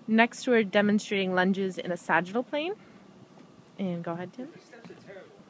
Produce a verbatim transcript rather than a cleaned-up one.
Next, we're demonstrating lunges in a sagittal plane. And go ahead, Tim. Steps are terrible.